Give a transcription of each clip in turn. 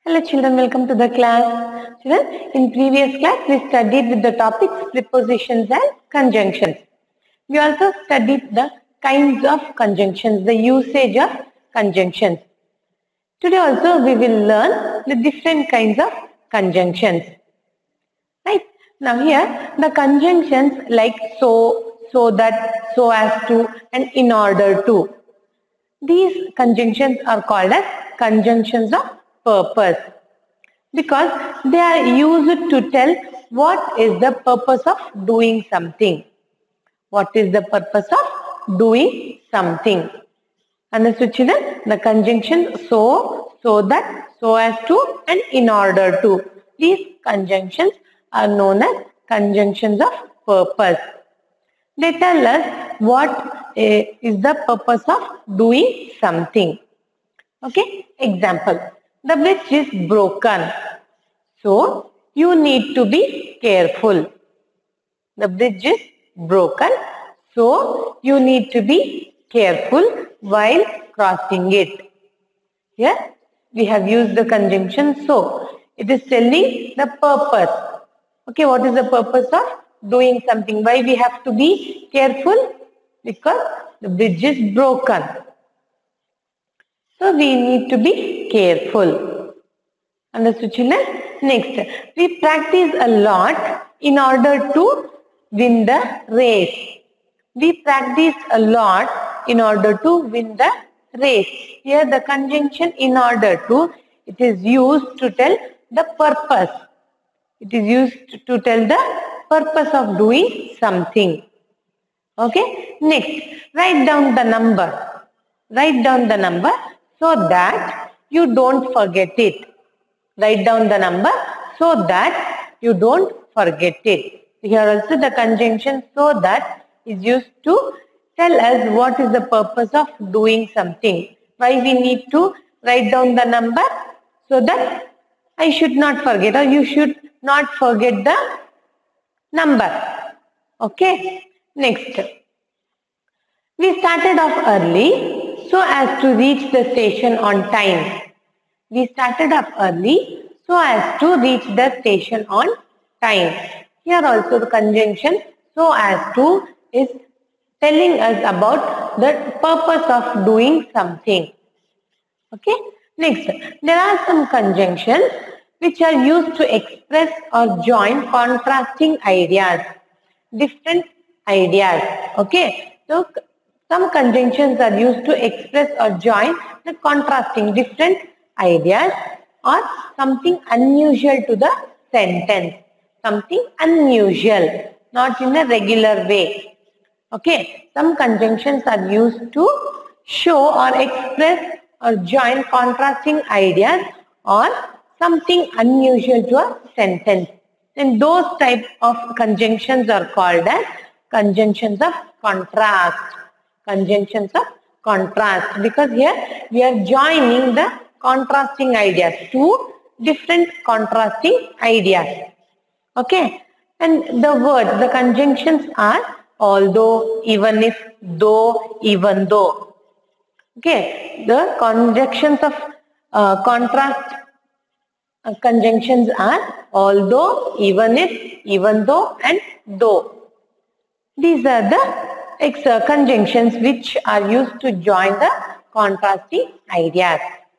Hello children, welcome to the class. Children, in previous class we studied with the topics prepositions and conjunctions. We also studied the kinds of conjunctions, the usage of conjunctions. Today also we will learn the different kinds of conjunctions. Right? Now here the conjunctions like so that, so as to and in order to. These conjunctions are called as conjunctions of purpose because they are used to tell what is the purpose of doing something. What is the purpose of doing something? Understood children? The conjunction so that, so as to and in order to. These conjunctions are known as conjunctions of purpose. They tell us what is the purpose of doing something. Okay, example, the bridge is broken, so you need to be careful. The bridge is broken, so you need to be careful while crossing it. Here we have used the conjunction so. It is telling the purpose. Okay, what is the purpose of doing something? Why we have to be careful? Because the bridge is broken. So we need to be careful. Understood children? Next, we practice a lot in order to win the race. We practice a lot in order to win the race. Here the conjunction in order to, it is used to tell the purpose. It is used to tell the purpose of doing something. Okay. Next, write down the number. Write down the number so that you don't forget it. Write down the number so that you don't forget it. Here also the conjunction so that is used to tell us what is the purpose of doing something. Why we need to write down the number? So that I should not forget, or you should not forget the number. Okay. Next, we started off early so as to reach the station on time. We started off early so as to reach the station on time. Here also the conjunction so as to is telling us about the purpose of doing something. Okay. Next, there are some conjunctions which are used to express or join contrasting ideas, different ideas. Okay. So some conjunctions are used to express or join the contrasting different ideas or something unusual to the sentence. Something unusual, not in a regular way. Okay. Some conjunctions are used to show or express or join contrasting ideas or something unusual to a sentence. And those type of conjunctions are called as conjunctions of contrast. Conjunctions of contrast, because here we are joining the contrasting ideas, two different contrasting ideas. Okay. And the words, the conjunctions are although, even if, though, even though. Okay, the conjunctions of contrast conjunctions are although, even if, even though and though. These are the conjunctions which are used to join the contrasting ideas.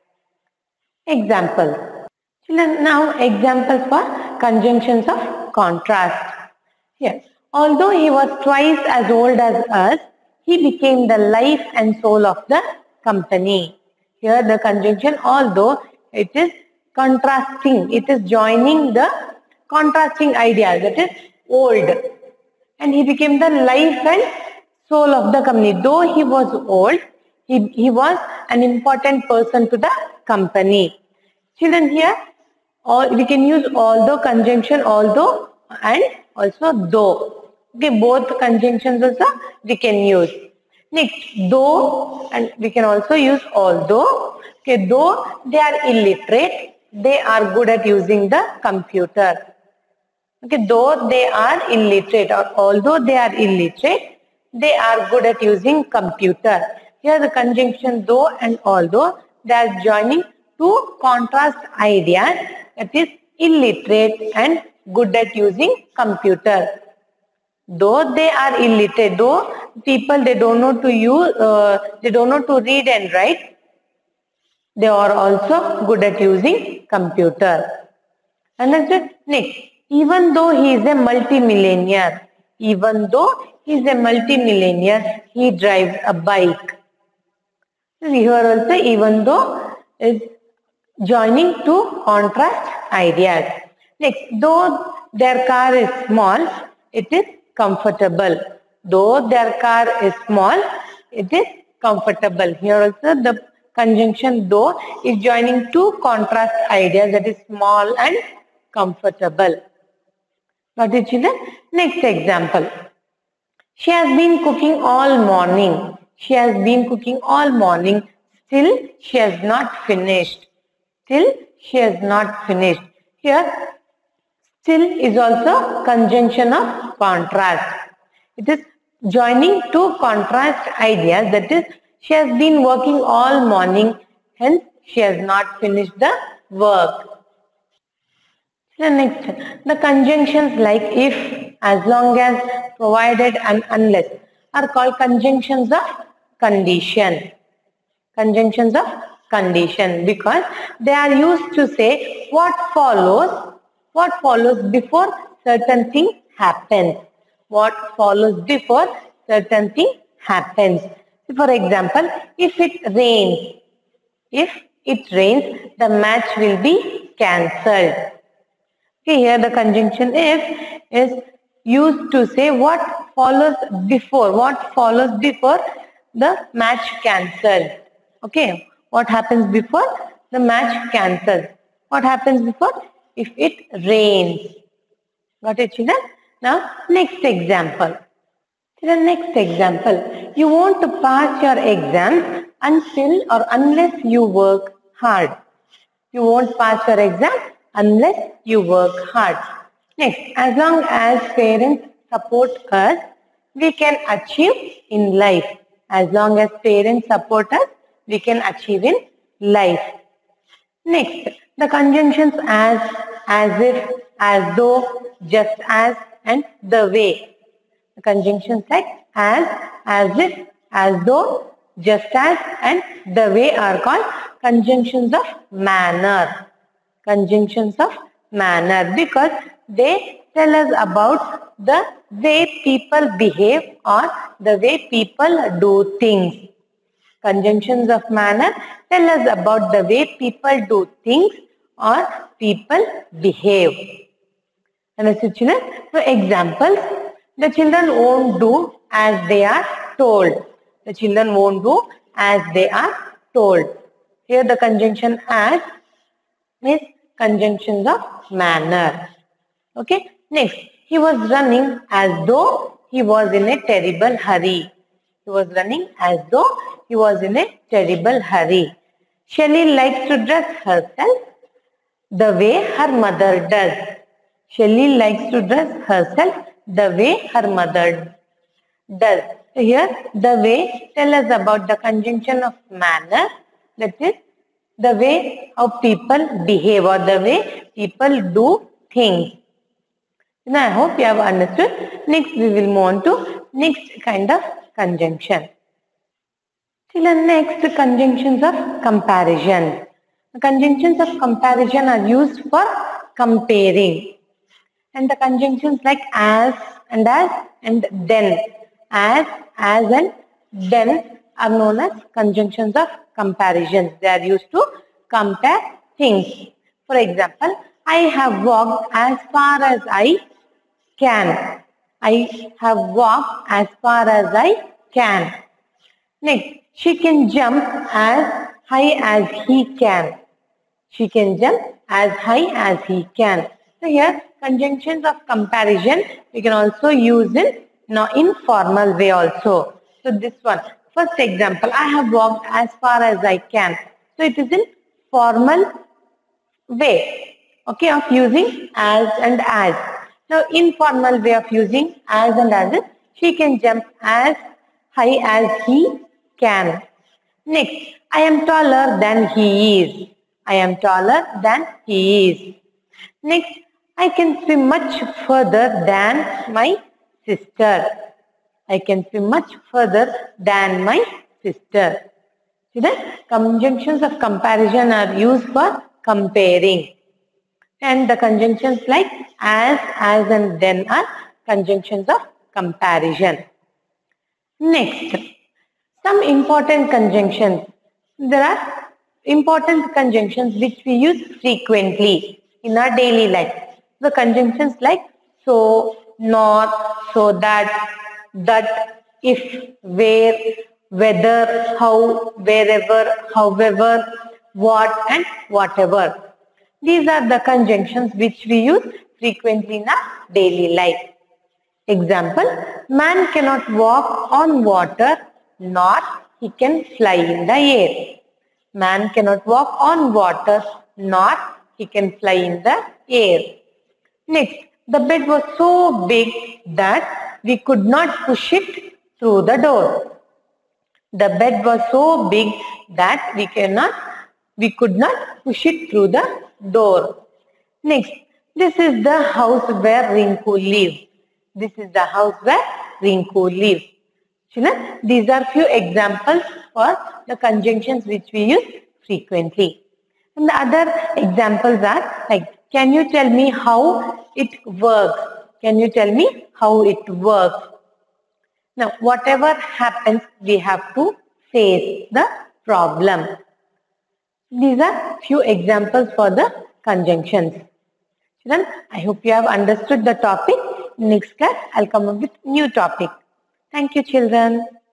Example. Children, now examples for conjunctions of contrast. Here, although he was twice as old as us, he became the life and soul of the company. Here the conjunction although, it is contrasting, it is joining the contrasting ideas, that is old, and he became the life and soul of the company. Though he was old, he was an important person to the company. Children, here we can use although conjunction although and also though. Okay, both conjunctions also we can use. Next, though, and we can also use although. Okay, though they are illiterate, they are good at using the computer. Okay, though they are illiterate, or although they are illiterate, they are good at using computer. Here the conjunction though and although, they are joining to contrast ideas, that is illiterate and good at using computer. Though they are illiterate, though people they don't know to use, they don't know to read and write, they are also good at using computer. Understood? Next, even though he is a multimillionaire, even though he is a multimillionaire, he drives a bike. So here also, even though is joining to contrast ideas. Next, though their car is small, it is comfortable. Though their car is small, it is comfortable. Here also the conjunction though is joining two contrast ideas, that is small and comfortable. Got it, children? Next example. She has been cooking all morning. She has been cooking all morning. Still, she has not finished. Still, she has not finished. Here, still is also conjunction of contrast. It is joining two contrast ideas, that is, she has been working all morning, hence she has not finished the work. The next, the conjunctions like if, as long as, provided and unless are called conjunctions of condition. Conjunctions of condition, because they are used to say what follows before certain thing happens. What follows before certain thing happens. For example, if it rains, the match will be cancelled. Okay, here the conjunction if is used to say what follows before the match cancelled. Okay, what happens before the match cancels? What happens before? If it rains. Got it, children? Now, next example. Children, next example. You want to pass your exams until or unless you work hard. You won't pass your exam unless you work hard. Next, as long as parents support us, we can achieve in life. As long as parents support us, we can achieve in life. Next, the conjunctions as if, as though, just as, and the way. The conjunctions like as if, as though, just as, and the way are called conjunctions of manner. Conjunctions of manner, because they tell us about the way people behave or the way people do things. Conjunctions of manner tell us about the way people do things or people behave. Understood, children? So examples, the children won't do as they are told. The children won't do as they are told. Here the conjunction as is conjunctions of manner. Okay. Next, he was running as though he was in a terrible hurry. He was running as though he was in a terrible hurry. Shelley likes to dress herself the way her mother does. Shelley likes to dress herself the way her mother does. So here the way tell us about the conjunction of manner, that is the way how people behave or the way people do things. Now I hope you have understood. Next we will move on to next kind of conjunction. Till the next, conjunctions of comparison. The conjunctions of comparison are used for comparing. And the conjunctions like as and then. As and then are known as conjunctions of comparison. They are used to compare things. For example, I have walked as far as I can. I have walked as far as I can. Next, she can jump as high as he can. She can jump as high as he can. So here, conjunctions of comparison we can also use in informal way also. So this one, first example, I have walked as far as I can. So it is in formal way, okay, of using as and as. Now, informal way of using as and as is, she can jump as high as he can. Next, I am taller than he is. I am taller than he is. Next, I can swim much further than my sister. I can swim much further than my sister. See that? Conjunctions of comparison are used for comparing. And the conjunctions like as and then are conjunctions of comparison. Next, some important conjunctions. There are important conjunctions which we use frequently in our daily life. The conjunctions like so, not, so that, if, where, whether, how, wherever, however, what and whatever. These are the conjunctions which we use frequently in our daily life. Example, man cannot walk on water, nor he can fly in the air. Man cannot walk on water, nor he can fly in the air. Next, the bed was so big that we could not push it through the door. The bed was so big that we could not push it through the door. Next, this is the house where Rinku lives. This is the house where Rinku lives. Children, these are few examples for the conjunctions which we use frequently. And the other examples are like, can you tell me how it works? Can you tell me how it works? Now, whatever happens, we have to face the problem. These are few examples for the conjunctions. Children, I hope you have understood the topic. Next class, I'll come up with new topic. Thank you, children.